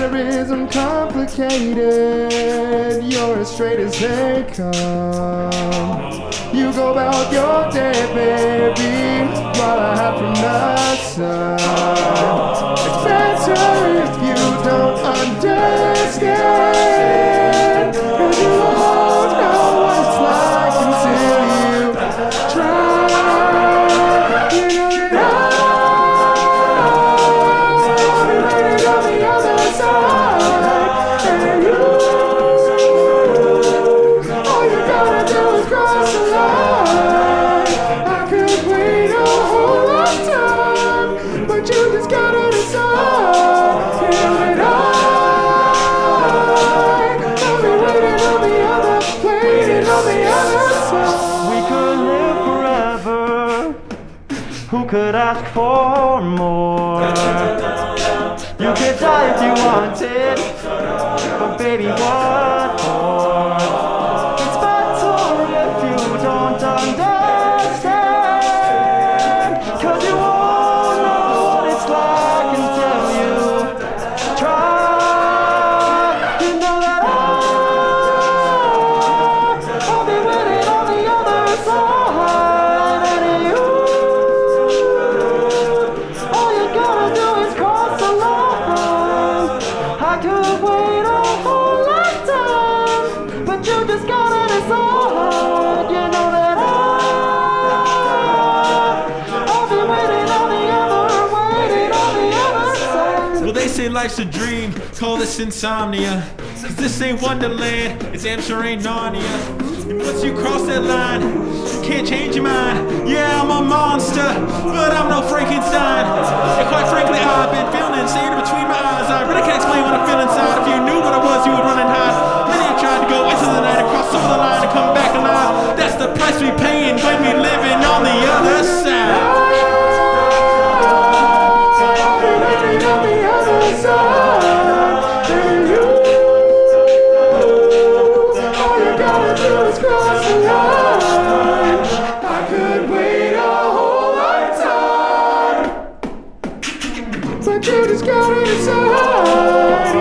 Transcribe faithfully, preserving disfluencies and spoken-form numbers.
mannerism complicated. You're as straight as they come. You go about your day, baby, while I hide from the sun. It's better if you don't understand, 'cause you won't know what it's like until you try. You know that I'll be waiting on the other side, and you, all you gotta do is cross the line. I could wait a whole lifetime, but you just gotta decide. You know that I'll be waiting on the other, waiting on the other side. We could live forever. Who could ask for more? You could die if you wanted, but baby, what for? It's better if you don't understand, 'cause you won't know what it's like until you try. You know that I'll, I'll be waiting on the other side, and you, all you gotta do is cross the line. I could wait a whole lifetime, but you just gotta decide. You know that I, I'll be waiting on the other, waiting on the other side. Well, they say life's a dream, call this insomnia. Cause this ain't Wonderland, it's Amsterdam, ain't Narnia. And once you cross that line, you can't change your mind. Yeah, I'm a monster, but I'm no Frankenstein. And quite frankly, I've been feeling insane in between my eyes. I really can't explain what I feel inside. If you knew what I was, you would run and hide. Many have tried to go into the night and cross over the line and come back alive. That's the price we paying when we living on the other side. I'll be waiting on the other side, and you, all you gotta do is cross the line. I could wait a whole lifetime, but you just gotta decide.